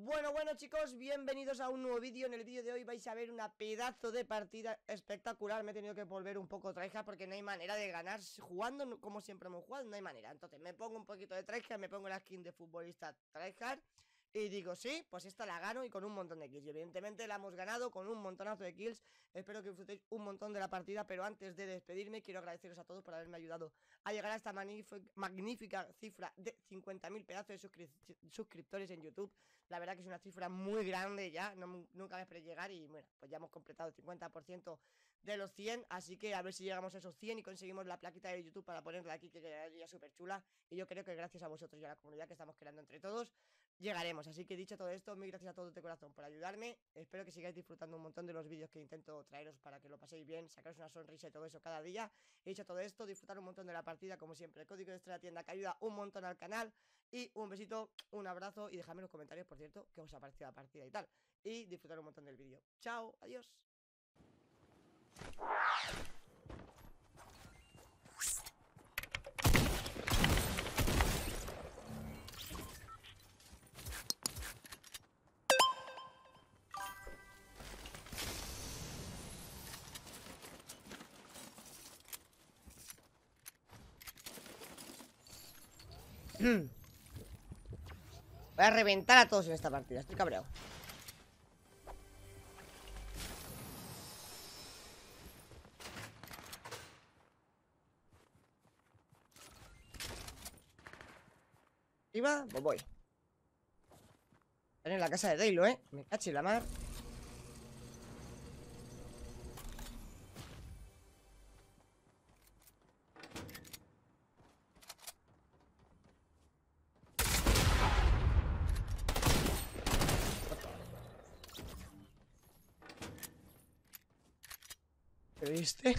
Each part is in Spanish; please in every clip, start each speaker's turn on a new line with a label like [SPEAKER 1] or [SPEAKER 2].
[SPEAKER 1] Bueno chicos, bienvenidos a un nuevo vídeo. En el vídeo de hoy vais a ver una pedazo de partida espectacular. Me he tenido que volver un poco tryhard porque no hay manera de ganar jugando como siempre hemos jugado, no hay manera. Entonces me pongo un poquito de tryhard, me pongo la skin de futbolista tryhard y digo, sí, pues esta la gano y con un montón de kills. Y evidentemente la hemos ganado con un montonazo de kills. Espero que disfrutéis un montón de la partida, pero antes de despedirme quiero agradeceros a todos por haberme ayudado a llegar a esta magnífica cifra de 50.000 pedazos de suscriptores en YouTube. La verdad que es una cifra muy grande ya, nunca me esperé llegar y bueno, pues ya hemos completado el 50% de los 100, así que a ver si llegamos a esos 100 y conseguimos la plaquita de YouTube para ponerla aquí, que quedaría súper chula. Y yo creo que gracias a vosotros y a la comunidad que estamos creando entre todos, llegaremos. Así que dicho todo esto, mil gracias a todos de corazón por ayudarme. Espero que sigáis disfrutando un montón de los vídeos que intento traeros para que lo paséis bien, sacaros una sonrisa y todo eso cada día. He dicho todo esto, disfrutar un montón de la partida, como siempre. El código de la tienda que ayuda un montón al canal. Y un besito, un abrazo y dejadme en los comentarios, por cierto, qué os ha parecido la partida y tal. Y disfrutar un montón del vídeo. Chao, adiós. Voy a reventar a todos en esta partida, estoy cabreado. ¿Iba? Pues voy. Están en la casa de Daylo, me caché la mar. ¿Qué viste?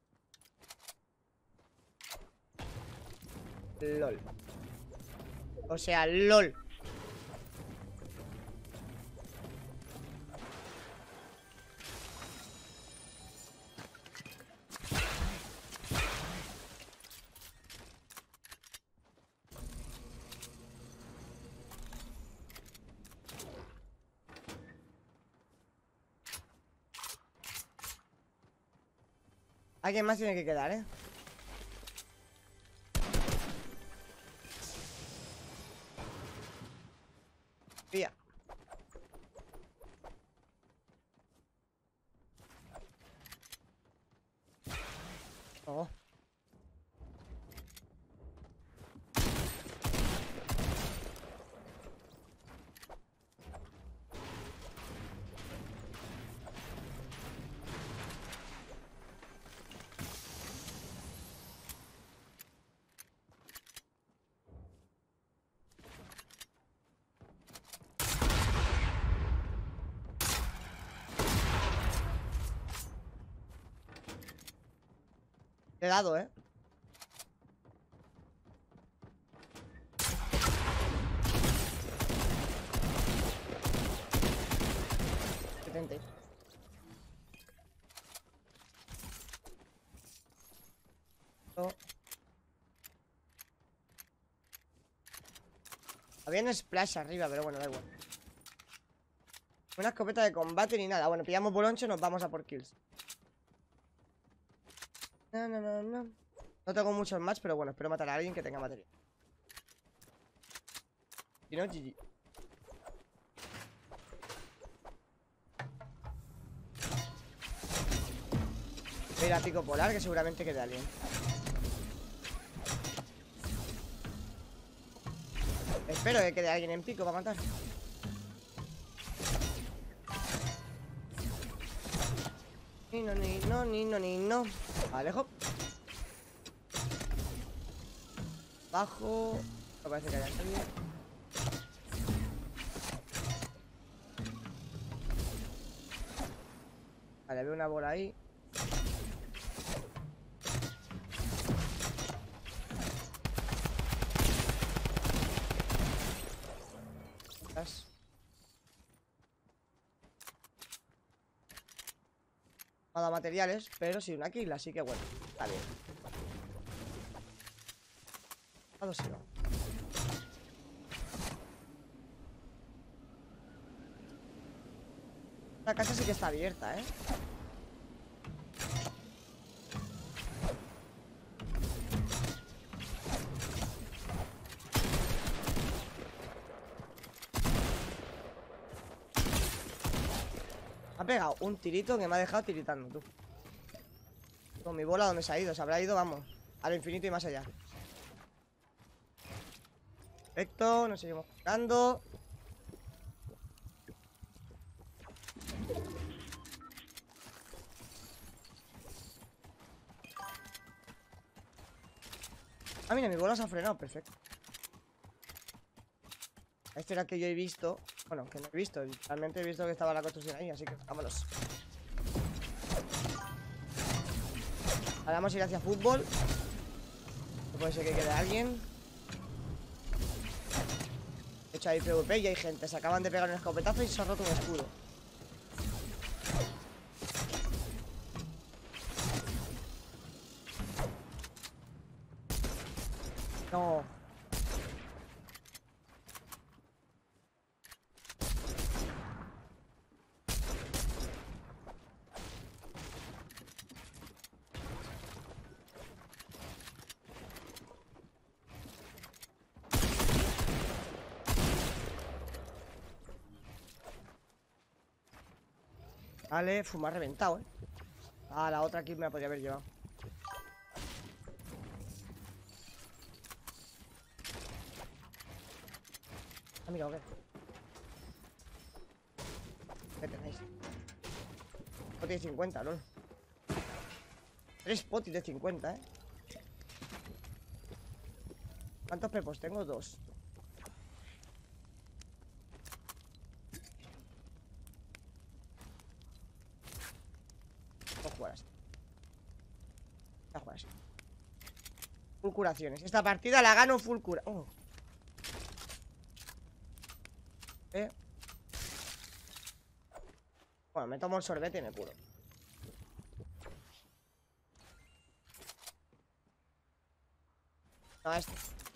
[SPEAKER 1] LOL. O sea, LOL. Alguien más tiene que quedar, Pía. Oh. Le he dado, 70. Oh. Había un splash arriba, pero bueno, da igual. Una escopeta de combate ni nada. Bueno, pillamos boloncho y nos vamos a por kills. No tengo muchos más, pero bueno, espero matar a alguien que tenga material. Si no, GG. Voy a ir a pico polar, que seguramente quede alguien. Espero que quede alguien en pico para matar. No. Alejo. Bajo. No parece que haya salido. Vale, veo una bola ahí. Me ha dado materiales, pero sí una kill, así que bueno, está bien. A 2-0. Esta casa sí que está abierta, ¿eh? Ha pegado un tirito que me ha dejado tiritando, tú. Con mi bola, ¿dónde se ha ido? Se habrá ido, vamos, al infinito y más allá. Perfecto, nos seguimos jugando. Ah, mira, mi bola se ha frenado, perfecto. Este era el que yo he visto. Bueno, que no he visto, realmente he visto que estaba la construcción ahí, así que vámonos. Ahora vamos a ir hacia fútbol. No puede ser que quede alguien. De hecho hay PvP y hay gente. Se acaban de pegar un escopetazo y se ha roto un escudo. No. Vale, me ha reventado, ¿eh? Ah, la otra aquí me la podría haber llevado. Ah, mira, ¿qué? ¿Qué tenéis? Poti de 50, ¿no? 3 potis de 50, ¿eh? ¿Cuántos pepos tengo? 2. Voy a jugar así. Voy a jugar así. Full curaciones. Esta partida la gano full cura. Oh. Bueno, me tomo el sorbete y me curo. No, este.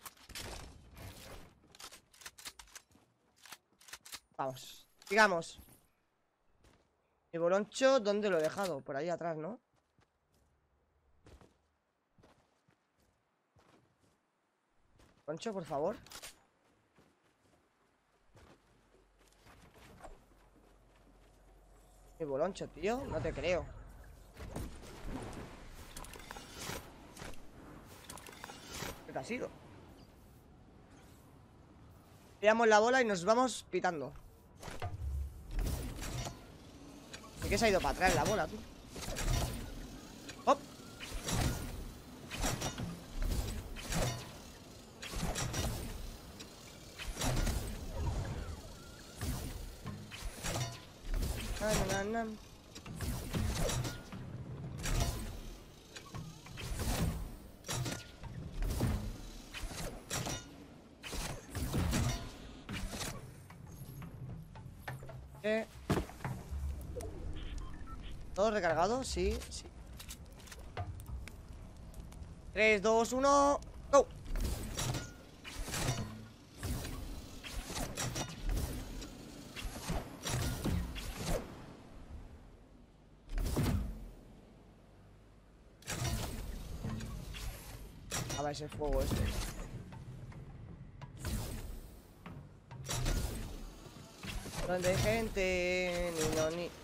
[SPEAKER 1] Vamos. Sigamos. Mi boloncho, ¿dónde lo he dejado? Por ahí atrás, ¿no? Boloncho, por favor. Mi boloncho, tío. No te creo. ¿Qué te ha sido? Tiramos la bola y nos vamos pitando. ¿Y qué se ha ido para atrás la bola, tú? ¡Hop! ¿Todo recargado? Sí, sí. 3, 2, 1. ¡Go! A ver ese fuego este. Donde hay gente, ni no, ni...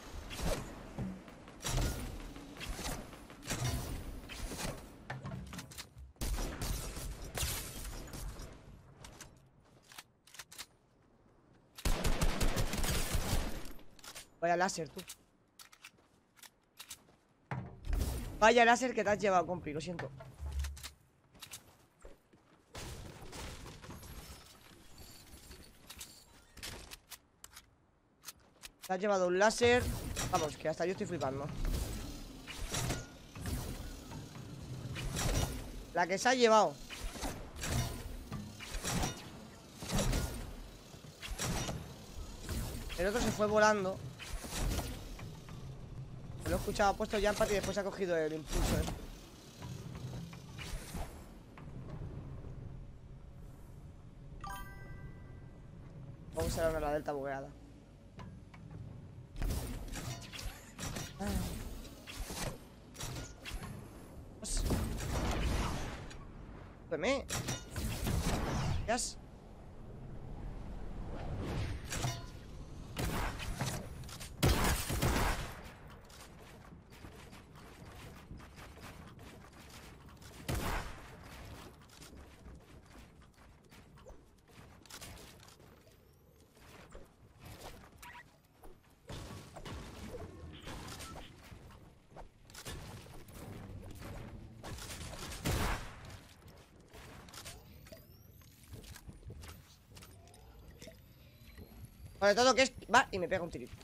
[SPEAKER 1] Vaya láser, tú. Vaya láser que te has llevado, compi, lo siento. Te has llevado un láser. Vamos, que hasta yo estoy flipando. La que se ha llevado. El otro se fue volando. Lo he escuchado, ha puesto jump y después ha cogido el impulso, ¿eh? Vamos a usar una la delta bugueada. Súbeme. Yes. Sobre todo que es... Va, y me pega un tirito.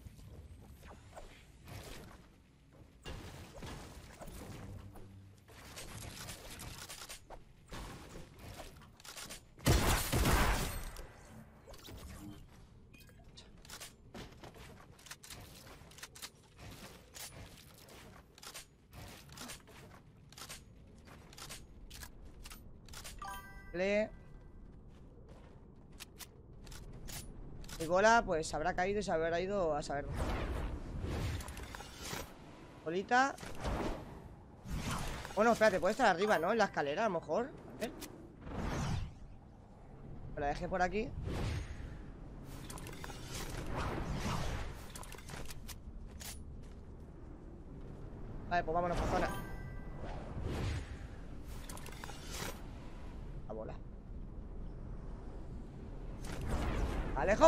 [SPEAKER 1] Mi bola pues habrá caído y se habrá ido a saber. Bolita. Bueno, espérate, puede estar arriba, ¿no? En la escalera, a lo mejor. A ver. Me la dejé por aquí. Vale, pues vámonos por zona. La bola. Alejo.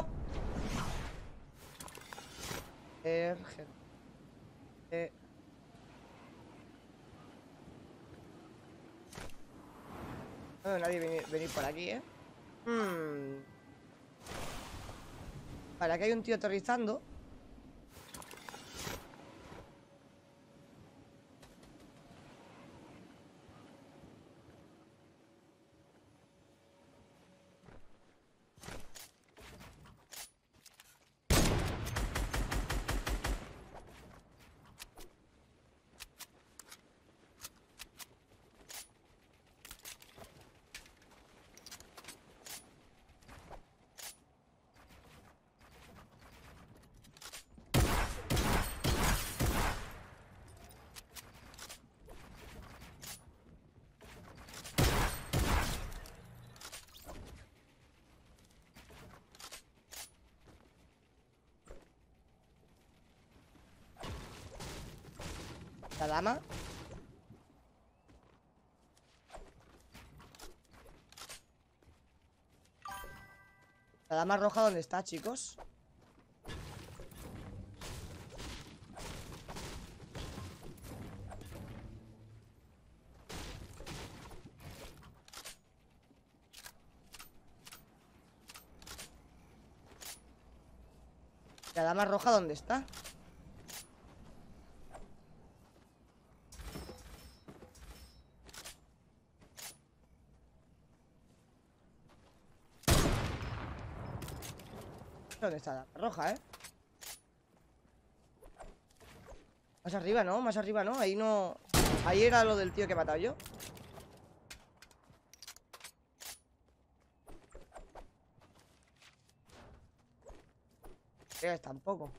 [SPEAKER 1] No veo nadie venir por aquí, ¿eh? Vale, aquí hay un tío aterrizando. La dama. La dama roja, ¿dónde está, chicos? La dama roja, ¿dónde está? ¿Dónde está la dama roja, Más arriba, ¿no? Más arriba, ¿no? Ahí no... Ahí era lo del tío que he matado yo. Tampoco.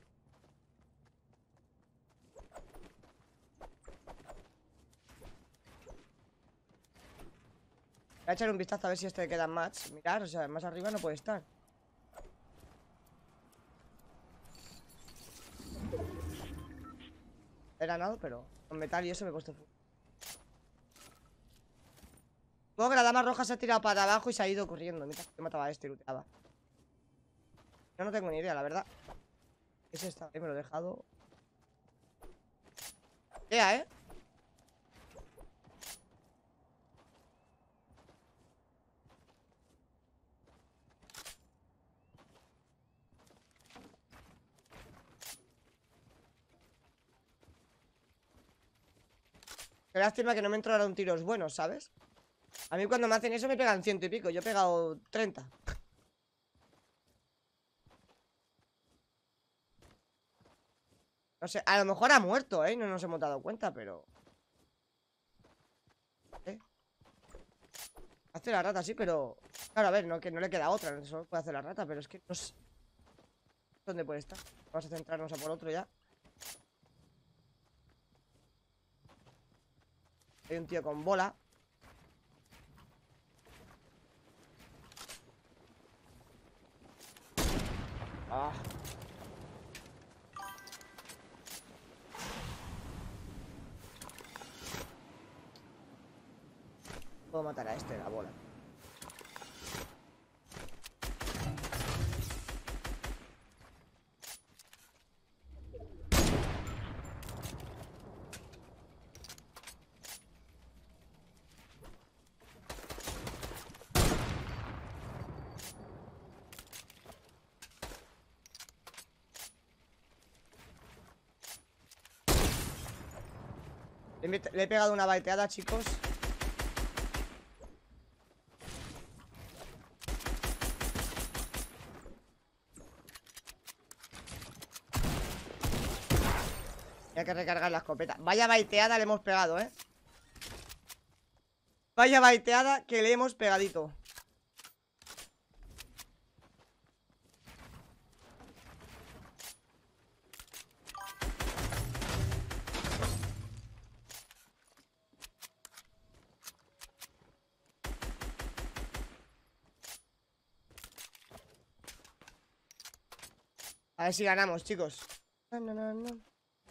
[SPEAKER 1] Voy a echar un vistazo a ver si este queda más. Mirar, o sea, más arriba no puede estar. Era nada, pero con metal y eso me he puesto. Supongo que la dama roja se ha tirado para abajo y se ha ido corriendo mientras que mataba a este y luteaba. Yo no tengo ni idea, la verdad. ¿Qué es esta? Me lo he dejado. ¿Eh? Qué lástima que no me entraron tiros buenos, ¿sabes? A mí cuando me hacen eso me pegan 100 y pico. Yo he pegado 30. No sé, a lo mejor ha muerto, ¿eh? No nos hemos dado cuenta, pero... Hace la rata, sí, pero... Claro, a ver, no, que no le queda otra. Solo puede hacer la rata, pero es que no sé dónde puede estar. Vamos a centrarnos a por otro ya. Hay un tío con bola. Ah. Puedo matar a este de la bola. Le he pegado una baiteada, chicos. Hay que recargar la escopeta. Vaya baiteada le hemos pegado, ¿eh? Vaya baiteada que le hemos pegadito. A ver si ganamos, chicos. No, no, no, no.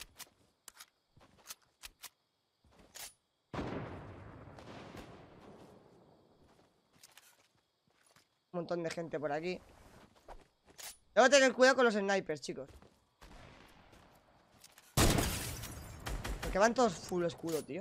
[SPEAKER 1] Un montón de gente por aquí. Tengo que tener cuidado con los snipers, chicos. Porque van todos full escudo, tío.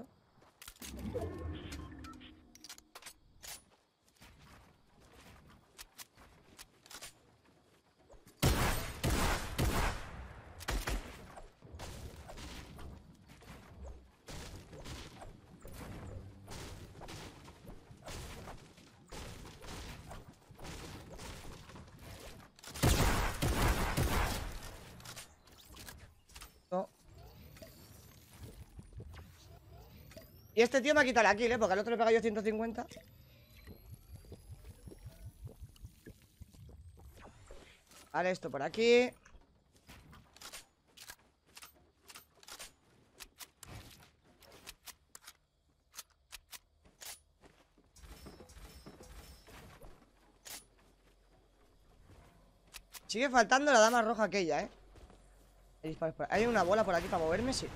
[SPEAKER 1] No. Y este tío me ha quitado la kill, porque al otro le he pegado yo 150. Vale, esto por aquí. Sigue faltando la dama roja aquella, ¿eh? Hay una bola por aquí para moverme, sí.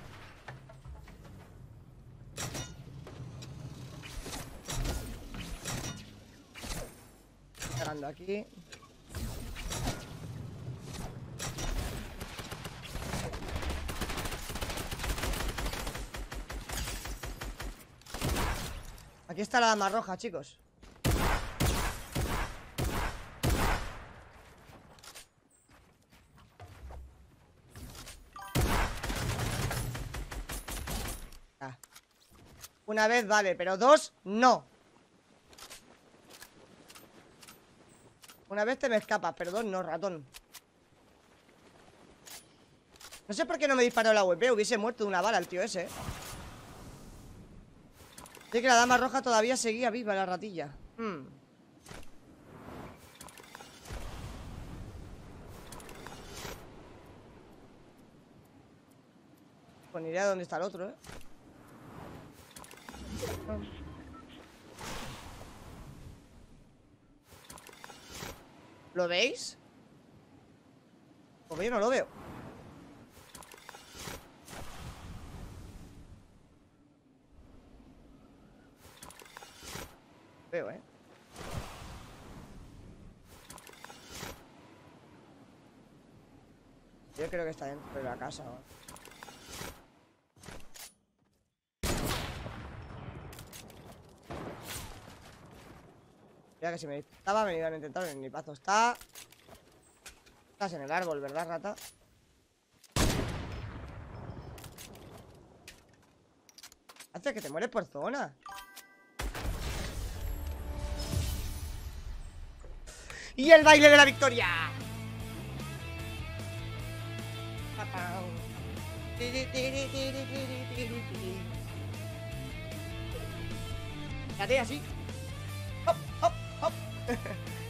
[SPEAKER 1] Pegando aquí. Aquí está la dama roja, chicos. Ah. Una vez vale, pero dos, no. Una vez te me escapas, pero dos no, ratón. No sé por qué no me disparó la UMP. Hubiese muerto de una bala el tío ese, ¿eh? Sé que la dama roja todavía seguía viva, la ratilla. Pues ni idea de dónde está el otro, ¿eh? ¿Lo veis? Porque yo no lo veo. Veo, ¿eh? Yo creo que está dentro de la casa, ¿no? Mira que si me estaba, me iban a intentar. En mi pazo está. Estás en el árbol, ¿verdad, rata? Hace que te mueres por zona. ¡Y el baile de la victoria! Quédate así. Hop, hop, hop.